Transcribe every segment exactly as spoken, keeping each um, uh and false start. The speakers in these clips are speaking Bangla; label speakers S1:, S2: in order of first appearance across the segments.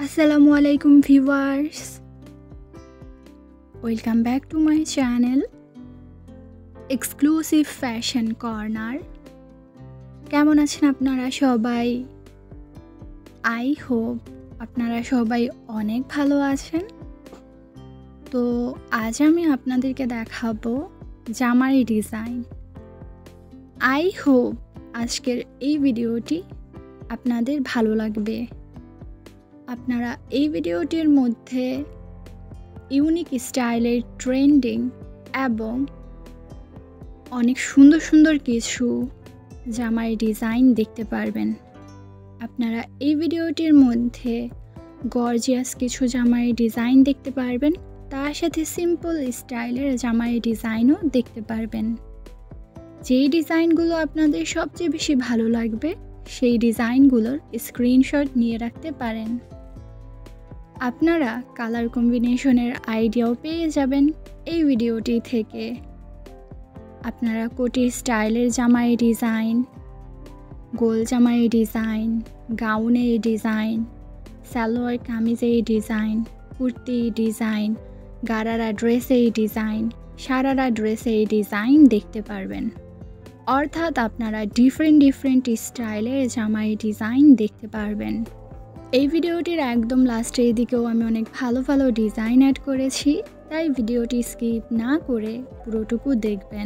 S1: Assalamu alaikum viewers, welcome back to my channel Exclusive Fashion Corner. কেমন আছেন আপনারা সবাই? I hope আপনারা সবাই অনেক ভালো আছেন। তো আজ আমি আপনাদেরকে দেখাবো জামার ডিজাইন। I hope আজকের এই ভিডিওটি আপনাদের ভালো লাগবে। আপনারা এই ভিডিওটির মধ্যে ইউনিক স্টাইলের ট্রেন্ডিং এবং অনেক সুন্দর সুন্দর কিছু জামার ডিজাইন দেখতে পারবেন। আপনারা এই ভিডিওটির মধ্যে গর্জিয়াস কিছু জামার ডিজাইন দেখতে পারবেন, তার সাথে সিম্পল স্টাইলের জামার ডিজাইনও দেখতে পারবেন। যেই ডিজাইনগুলো আপনাদের সবচেয়ে বেশি ভালো লাগবে সেই ডিজাইনগুলোর স্ক্রিনশট নিয়ে রাখতে পারেন। আপনারা কালার কম্বিনেশনের আইডিয়াও পেয়ে যাবেন এই ভিডিওটি থেকে। আপনারা কোটি স্টাইলের জামার ডিজাইন, গোল জামার ডিজাইন, গাউনের ডিজাইন, সালোয়ার কামিজের ডিজাইন, কুর্তি ডিজাইন, গারারা ড্রেসের ডিজাইন, সারারা ড্রেসের ডিজাইন দেখতে পারবেন। অর্থাৎ আপনারা ডিফারেন্ট ডিফারেন্ট স্টাইলের জামার ডিজাইন দেখতে পারবেন। এই ভিডিওটির একদম লাস্টের দিকেও আমি অনেক ভালো ভালো ডিজাইন অ্যাড করেছি, তাই ভিডিওটি স্কিপ না করে পুরোটুকু দেখবেন।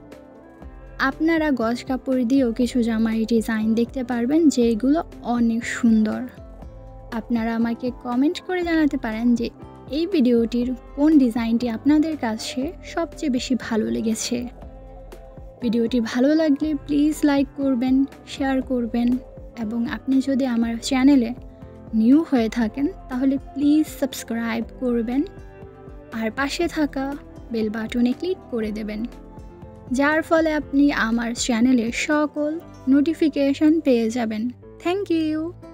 S1: আপনারা গজ কাপড় দিয়েও কিছু জামার ডিজাইন দেখতে পারবেন যেগুলো অনেক সুন্দর। আপনারা আমাকে কমেন্ট করে জানাতে পারেন যে এই ভিডিওটির কোন ডিজাইনটি আপনাদের কাছে সবচেয়ে বেশি ভালো লেগেছে। ভিডিওটি ভালো লাগলে প্লিজ লাইক করবেন, শেয়ার করবেন এবং আপনি যদি আমার চ্যানেলে নিউ হয়ে থাকেন তাহলে প্লিজ সাবস্ক্রাইব করবেন আর পাশে থাকা বেল বাটনে ক্লিক করে দেবেন, যার ফলে আপনি আমার চ্যানেলের সকল নোটিফিকেশন পেয়ে যাবেন। Thank you.